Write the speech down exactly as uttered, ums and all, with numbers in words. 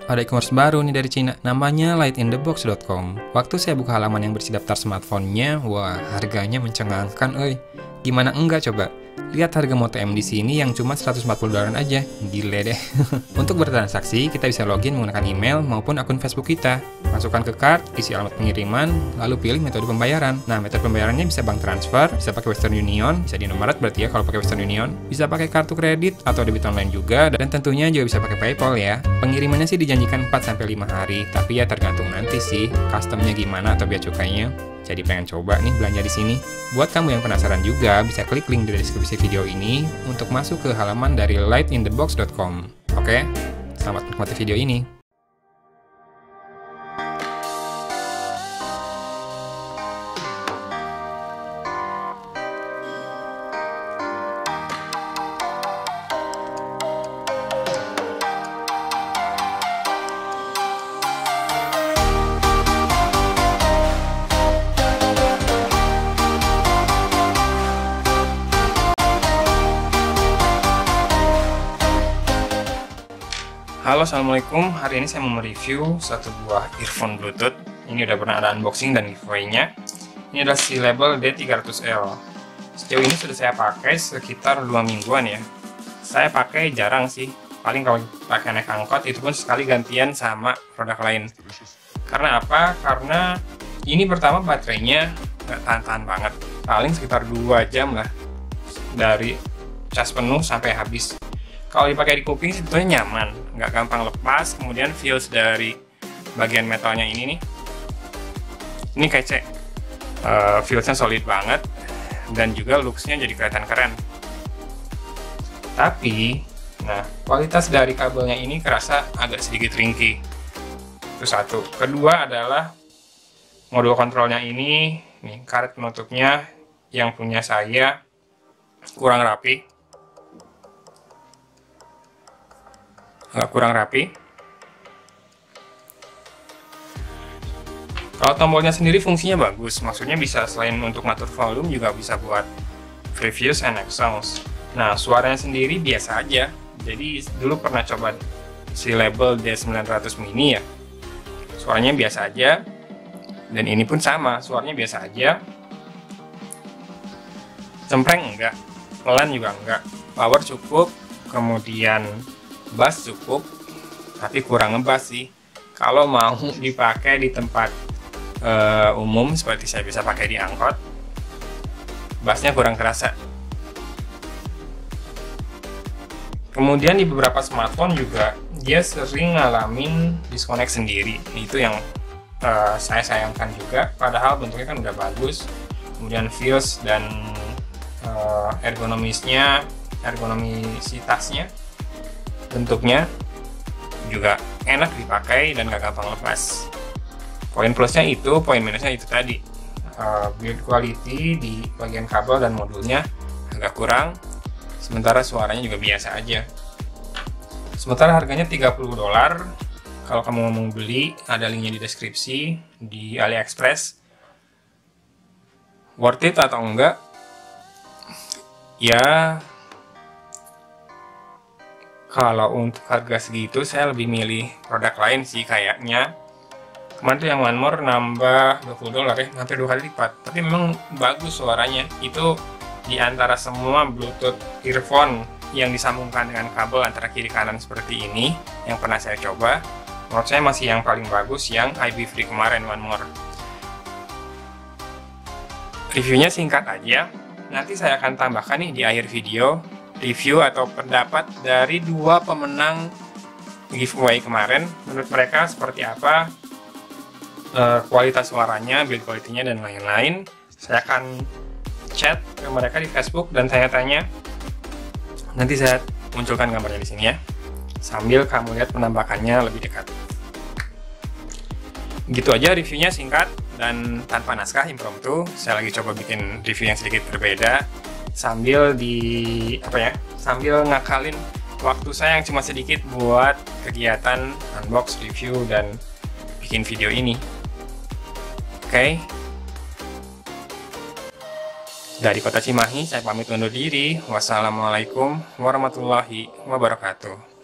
Ada e-commerce baru nih dari Cina, namanya light in the box dot com. Waktu saya buka halaman yang berisi daftar smartphone-nya, wah, harganya mencengangkan, oi. Gimana enggak coba? Lihat harga Moto M di sini yang cuma seratus empat puluh dolaran aja. Gile deh. Untuk bertransaksi, kita bisa login menggunakan email maupun akun Facebook kita. Masukkan ke cart, isi alamat pengiriman, lalu pilih metode pembayaran. Nah, metode pembayarannya bisa bank transfer, bisa pakai Western Union, bisa di Indomaret berarti ya kalau pakai Western Union, bisa pakai kartu kredit atau debit online juga, dan tentunya juga bisa pakai PayPal ya. Pengirimannya sih dijanjikan empat sampai lima hari, tapi ya tergantung nanti sih, customnya gimana atau bea cukainya. Jadi pengen coba nih belanja di sini. Buat kamu yang penasaran juga, bisa klik link di deskripsi video ini untuk masuk ke halaman dari light in the box dot com. Oke, selamat menikmati video ini. Halo, assalamualaikum. Hari ini saya mau mereview satu buah earphone Bluetooth. Ini udah pernah ada unboxing dan giveaway-nya. Ini adalah C-Label D tiga ratus L. Sejauh ini sudah saya pakai sekitar dua mingguan ya. Saya pakai jarang sih. Paling kalau pakai naik angkot itu pun sekali gantian sama produk lain. Karena apa? Karena ini pertama baterainya nggak tahan-tahan banget. Paling sekitar dua jam lah dari cas penuh sampai habis. Kalau dipakai di kuping sebetulnya nyaman, nggak gampang lepas. Kemudian feels dari bagian metalnya ini nih, ini kece, uh, feelsnya solid banget, dan juga looksnya jadi kelihatan keren. Tapi, nah kualitas dari kabelnya ini kerasa agak sedikit ringkih. Itu satu. Kedua adalah modul kontrolnya ini, nih karet penutupnya yang punya saya kurang rapi. Agak kurang rapi. Kalau tombolnya sendiri fungsinya bagus, maksudnya bisa selain untuk ngatur volume juga bisa buat previews and exhaust. Nah, suaranya sendiri biasa aja. Jadi dulu pernah coba C-Label D sembilan ratus mini ya, suaranya biasa aja. Dan ini pun sama, suaranya biasa aja. Cempreng enggak, pelan juga enggak. Power cukup, kemudian bass cukup, tapi kurang ngebass sih. Kalau mau dipakai di tempat uh, umum seperti saya bisa pakai di angkot, bassnya kurang kerasa. Kemudian di beberapa smartphone juga dia sering ngalamin disconnect sendiri. Itu yang uh, saya sayangkan juga. Padahal bentuknya kan udah bagus. Kemudian feels dan uh, ergonomisnya, ergonomisitasnya, bentuknya juga enak dipakai dan gak gampang lepas. Poin plusnya itu, poin minusnya itu tadi, uh, build quality di bagian kabel dan modulnya agak kurang, sementara suaranya juga biasa aja. Sementara harganya tiga puluh dolar. Kalau kamu mau beli, ada linknya di deskripsi di AliExpress. Worth it atau enggak? Ya, kalau untuk harga segitu saya lebih milih produk lain sih kayaknya. Kemarin tuh yang One More nambah dua puluh dolar ya, hampir dua kali lipat. Tapi memang bagus suaranya. Itu di antara semua Bluetooth earphone yang disambungkan dengan kabel antara kiri kanan seperti ini yang pernah saya coba, menurut saya masih yang paling bagus yang I B Free kemarin, One More. Reviewnya singkat aja. Nanti saya akan tambahkan nih di akhir video review atau pendapat dari dua pemenang giveaway kemarin. Menurut mereka seperti apa uh, kualitas suaranya, build quality-nya, dan lain-lain. Saya akan chat ke mereka di Facebook dan tanya-tanya. Nanti saya munculkan gambarnya di sini ya, sambil kamu lihat penampakannya lebih dekat. Gitu aja reviewnya, singkat dan tanpa naskah, impromptu. Saya lagi coba bikin review yang sedikit berbeda, sambil di apa ya sambil ngakalin waktu saya yang cuma sedikit buat kegiatan unbox, review, dan bikin video ini. Oke, okay. Dari Kota Cimahi saya pamit undur diri. Wassalamualaikum warahmatullahi wabarakatuh.